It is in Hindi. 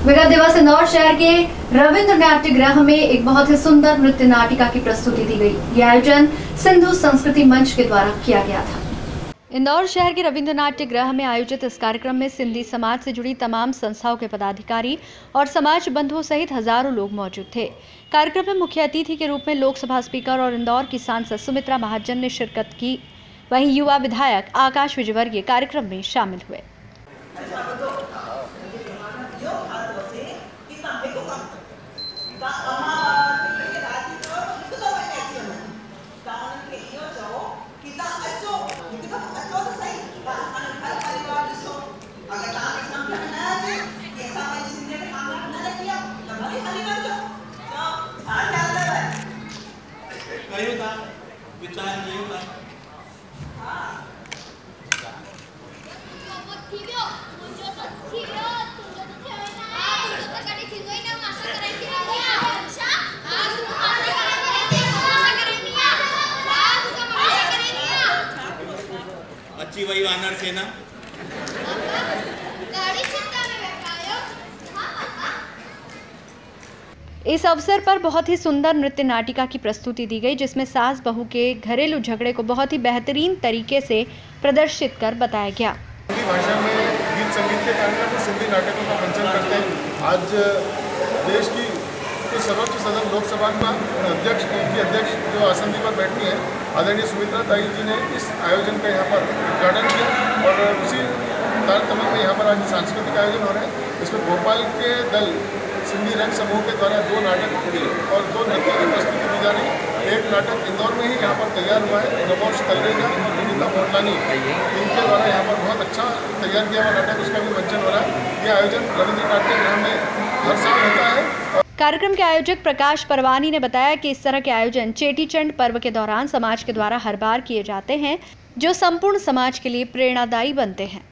विगत दिवस इंदौर शहर के रविंद्र नाट्य गृह में एक बहुत ही सुंदर नृत्य नाटिका की प्रस्तुति दी गई। यह आयोजन सिंधु संस्कृति मंच के द्वारा किया गया था। इंदौर शहर के रविंद्र नाट्य गृह में आयोजित इस कार्यक्रम में सिंधी समाज से जुड़ी तमाम संस्थाओं के पदाधिकारी और समाज बंधुओं सहित हजारों लोग मौजूद थे। कार्यक्रम में मुख्य अतिथि के रूप में लोकसभा स्पीकर और इंदौर की सांसद सुमित्रा महाजन ने शिरकत की। वहीं युवा विधायक आकाश विजयवर्गीय कार्यक्रम में शामिल हुए। अच्छी वही वानर सेना इस अवसर पर बहुत ही सुंदर नृत्य नाटिका की प्रस्तुति दी गई, जिसमें सास बहू के घरेलू झगड़े को बहुत ही बेहतरीन तरीके से प्रदर्शित कर बताया गया। हिंदी भाषा में गीत संगीत के कार्यक्रम में सिंधी नाटकों का मंचन करते हैं। आज देश की सर्वोच्च सदन लोकसभा का अध्यक्ष जो आसंदी पर बैठी है आदरणीय सुमित्रा ताई जी ने इस आयोजन का यहाँ पर उद्घाटन किया और उसी तारतम्य में यहाँ पर आज सांस्कृतिक आयोजन हो रहे हैं। इसमें भोपाल के दल सिंधी रंग समूह के द्वारा 2 नाटक और 2 नृत्य की प्रस्तुति दी जा रही है। एक नाटक इंदौर में ही यहाँ पर तैयार हुआ है, नमोश तलरेजा और विनीता मोटलानी, इनके द्वारा यहाँ पर बहुत अच्छा तैयार किया हुआ नाटक, उसका भी मंचन हो रहा है। यह आयोजन रविंद्र नाट्य गृह में हर साल होता है। कार्यक्रम के आयोजक प्रकाश परवानी ने बताया कि इस तरह के आयोजन चेटीचंड पर्व के दौरान समाज के द्वारा हर बार किए जाते हैं, जो संपूर्ण समाज के लिए प्रेरणादायी बनते हैं।